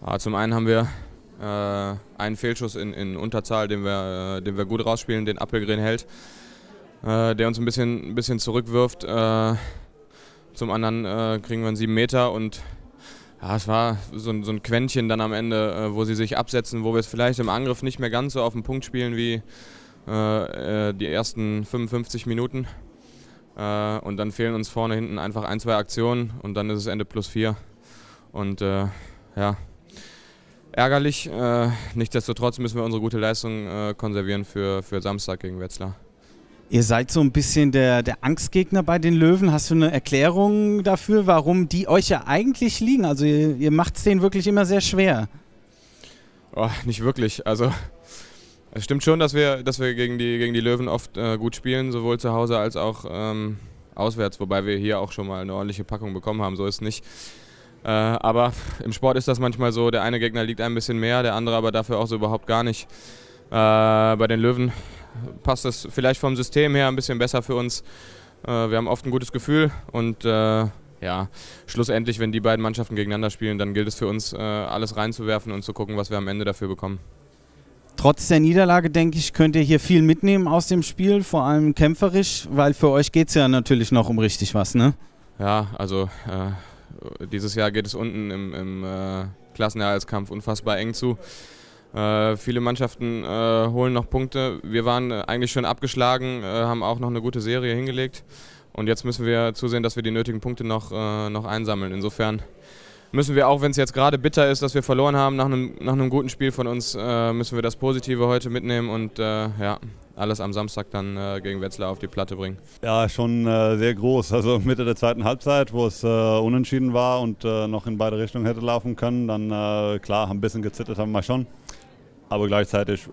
Ja, zum einen haben wir einen Fehlschuss in Unterzahl, den wir gut rausspielen, den Appelgren hält, der uns ein bisschen zurückwirft. Zum anderen kriegen wir einen 7 Meter und ja, es war so ein Quäntchen dann am Ende, wo sie sich absetzen, wo wir es vielleicht im Angriff nicht mehr ganz so auf den Punkt spielen wie die ersten 55 Minuten. Und dann fehlen uns vorne, hinten einfach ein, zwei Aktionen und dann ist es Ende +4. Und ja, ärgerlich. Nichtsdestotrotz müssen wir unsere gute Leistung konservieren für Samstag gegen Wetzlar. Ihr seid so ein bisschen der Angstgegner bei den Löwen. Hast du eine Erklärung dafür, warum die euch ja eigentlich liegen? Also ihr macht es denen wirklich immer sehr schwer. Oh, nicht wirklich. Also es stimmt schon, dass wir gegen die Löwen oft gut spielen, sowohl zu Hause als auch auswärts, wobei wir hier auch schon mal eine ordentliche Packung bekommen haben, so ist es nicht. Aber im Sport ist das manchmal so, der eine Gegner liegt ein bisschen mehr, der andere aber dafür auch so überhaupt gar nicht. Bei den Löwen passt das vielleicht vom System her ein bisschen besser für uns. Wir haben oft ein gutes Gefühl und ja, schlussendlich, wenn die beiden Mannschaften gegeneinander spielen, dann gilt es für uns, alles reinzuwerfen und zu gucken, was wir am Ende dafür bekommen. Trotz der Niederlage, denke ich, könnt ihr hier viel mitnehmen aus dem Spiel, vor allem kämpferisch, weil für euch geht es ja natürlich noch um richtig was, ne? Ja, also dieses Jahr geht es unten im Klassenerhaltskampf unfassbar eng zu. Viele Mannschaften holen noch Punkte. Wir waren eigentlich schon abgeschlagen, haben auch noch eine gute Serie hingelegt. Und jetzt müssen wir zusehen, dass wir die nötigen Punkte noch einsammeln. Insofern müssen wir, auch wenn es jetzt gerade bitter ist, dass wir verloren haben nach einem guten Spiel von uns, müssen wir das Positive heute mitnehmen und ja, alles am Samstag dann gegen Wetzlar auf die Platte bringen. Ja, schon sehr groß. Also Mitte der zweiten Halbzeit, wo es unentschieden war und noch in beide Richtungen hätte laufen können, dann klar, ein bisschen gezittert haben wir schon. Aber gleichzeitig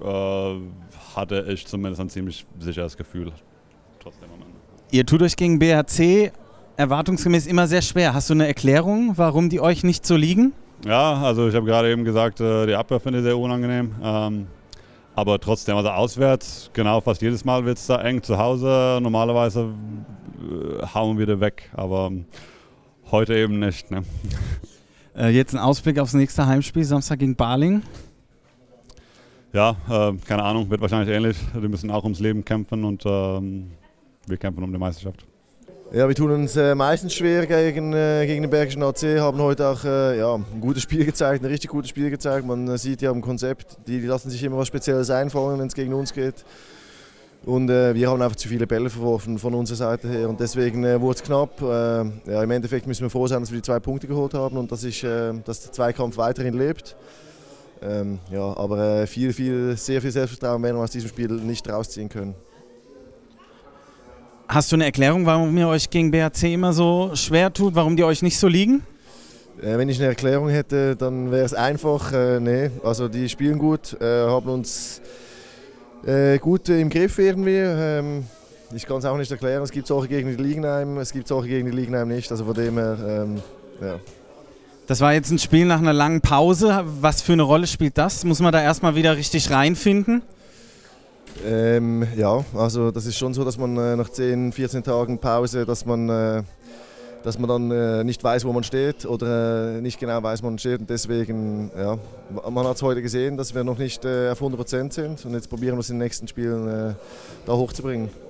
hatte ich zumindest ein ziemlich sicheres Gefühl. Trotzdem am Ende. Ihr tut euch gegen BHC erwartungsgemäß immer sehr schwer. Hast du eine Erklärung, warum die euch nicht so liegen? Ja, also ich habe gerade eben gesagt, die Abwehr finde ich sehr unangenehm. Aber trotzdem, also auswärts, genau fast jedes Mal wird es da eng. Zu Hause normalerweise hauen wir da weg, aber heute eben nicht. Ne? Jetzt ein Ausblick aufs nächste Heimspiel, Samstag gegen Balingen. Ja, keine Ahnung, wird wahrscheinlich ähnlich. Die müssen auch ums Leben kämpfen und wir kämpfen um die Meisterschaft. Ja, wir tun uns meistens schwer gegen den Bergischen AC, haben heute auch ja, ein gutes Spiel gezeigt, ein richtig gutes Spiel gezeigt. Man sieht ja im Konzept, die lassen sich immer was Spezielles einfallen, wenn es gegen uns geht. Und wir haben einfach zu viele Bälle verworfen von unserer Seite her und deswegen wurde es knapp. Ja, im Endeffekt müssen wir froh sein, dass wir die 2 Punkte geholt haben und dass der Zweikampf weiterhin lebt. Ja, aber sehr viel Selbstvertrauen werden wir aus diesem Spiel nicht rausziehen können. Hast du eine Erklärung, warum ihr euch gegen BHC immer so schwer tut, warum die euch nicht so liegen? Wenn ich eine Erklärung hätte, dann wäre es einfach. Nee, also die spielen gut, haben uns gut im Griff irgendwie. Ich kann es auch nicht erklären, es gibt solche gegen die Liegenheim, es gibt solche gegen die Liegenheim nicht. Also von dem her, ja. Das war jetzt ein Spiel nach einer langen Pause. Was für eine Rolle spielt das? Muss man da erstmal wieder richtig reinfinden? Ja, also das ist schon so, dass man nach 10, 14 Tagen Pause, dass man dann nicht weiß, wo man steht oder nicht genau weiß, wo man steht. Und deswegen, ja, man hat es heute gesehen, dass wir noch nicht auf 100% sind und jetzt probieren wir es in den nächsten Spielen da hochzubringen.